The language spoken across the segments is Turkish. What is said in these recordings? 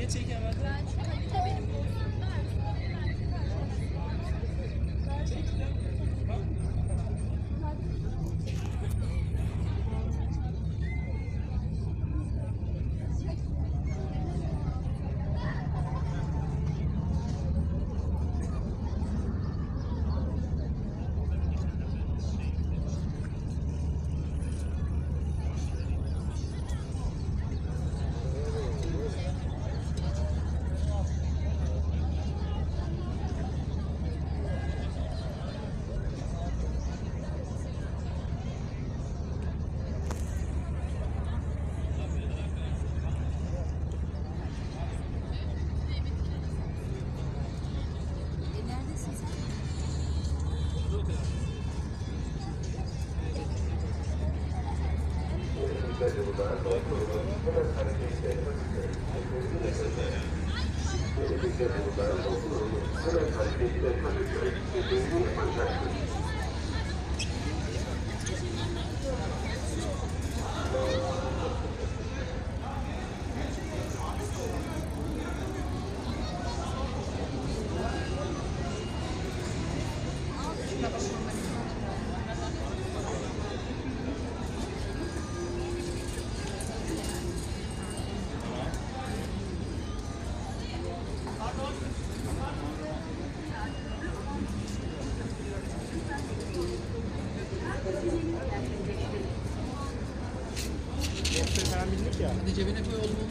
Hadi cebine koy oğlum.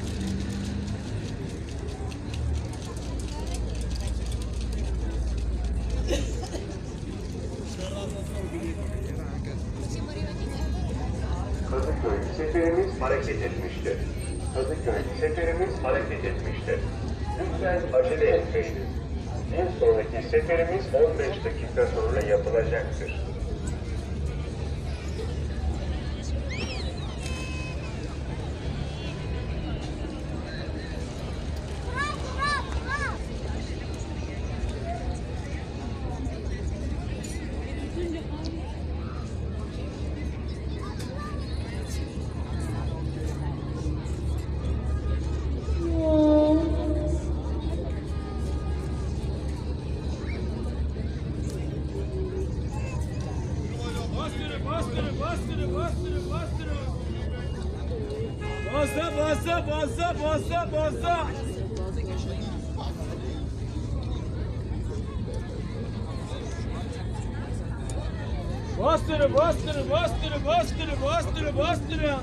Kadıköy seferimiz hareket etmiştir. Kadıköy seferimiz hareket etmiştir. Lütfen acele etmeyiniz. Bir sonraki seferimiz 15 dakika sonra yapılacaktır. Basta. Bastırın.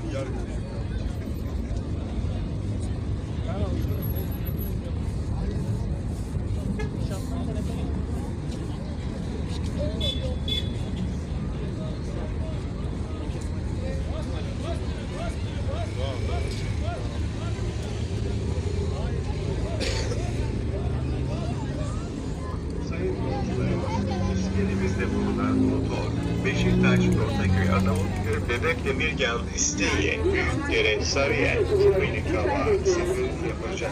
İskelimizde bulunan motor, Beşiktaş, Ortaköy, Arnavutköy, Bebekdemirgan, İstinye, Büyükdere, Sarıyer, Melikava, seferini yapacak.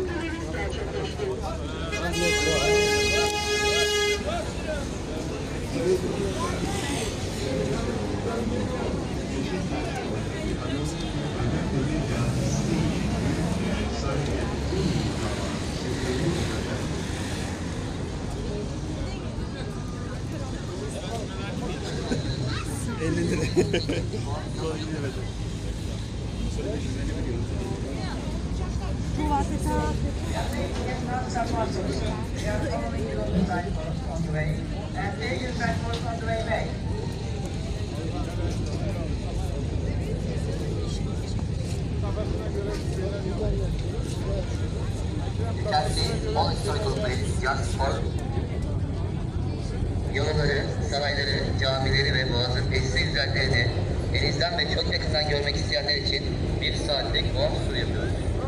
Yolları, sarayları, camileri ve boğazın eşsiz güzelliklerini denizden ve çok yakından görmek isteyenler için bir saatlik boğaz turu yapıyoruz.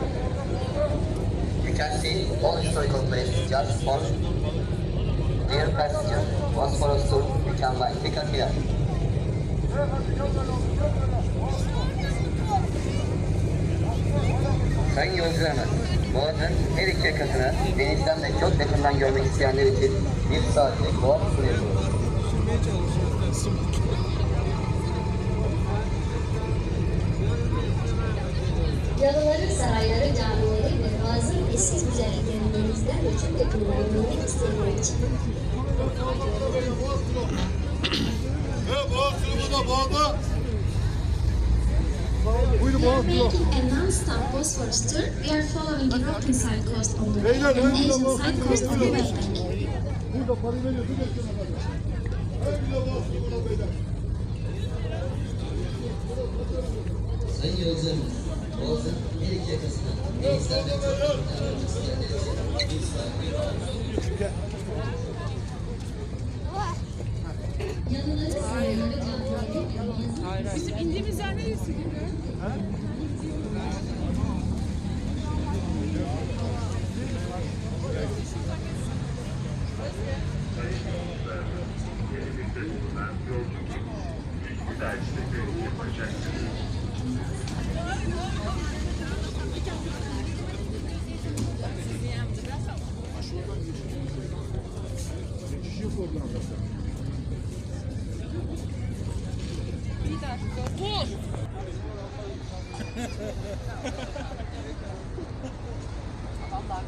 You can see all historical places just for dear passenger. Bosphorus tour, you can buy ticket here. Sayın yolcularımız, boğazın her iki yakasını denizden ve çok yakından görmek isteyenler için bir saatlik boğaz turu yapıyoruz. Yalıları, sarayları, camileri ve boğazın eşsiz güzelliklerini denizden ve çok yakından görmek isteyenler için. We are making a non-stop Bosphorus tour. We are following the European side coast of the Med and Asian side coast of the West Bank. Sayın yolcularımız, Boğaz'ın her iki yakasından denizden ve çok yakından görmek isteyenler için bir saat Bizim indiğimiz yer neresi gibi? Bir dakika, dur! Vallahi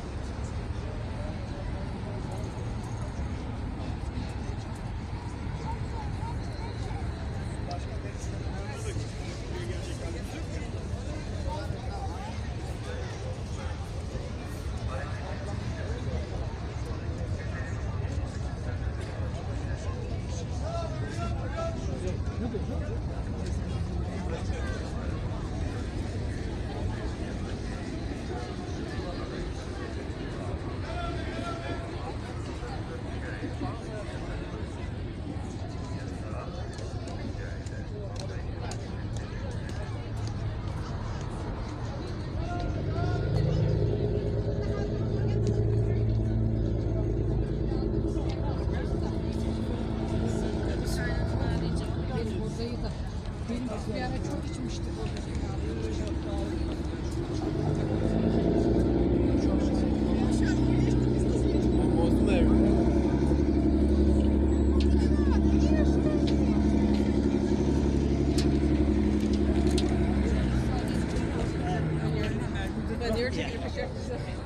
bir ara çok içmiştik. Bozdum evi. When you're taking a picture,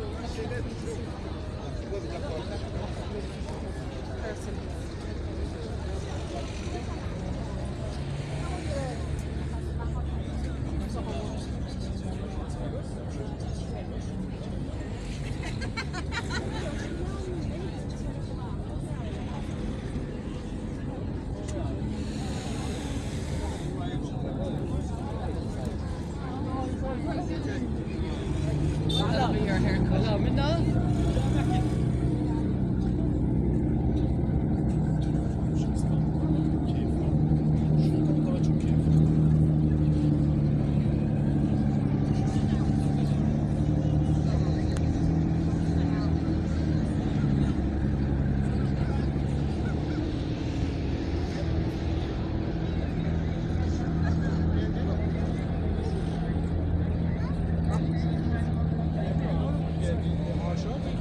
that'll be your haircut. Hello, Minna. Aşağı mı?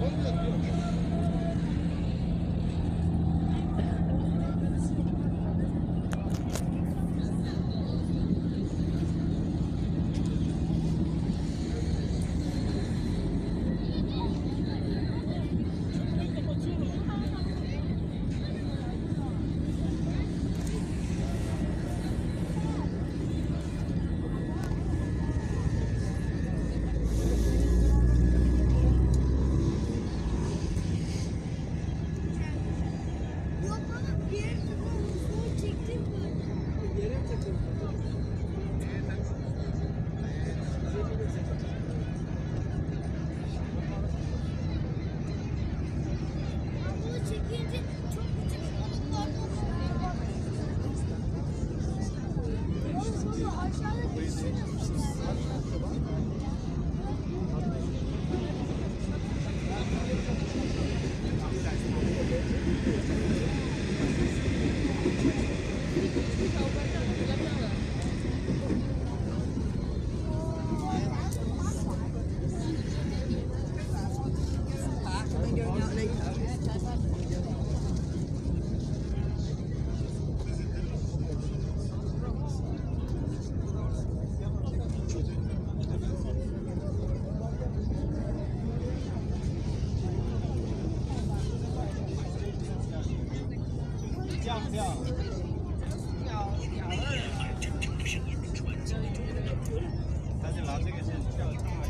咱就拿这个先跳上来。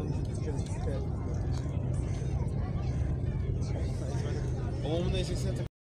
我们那些现在。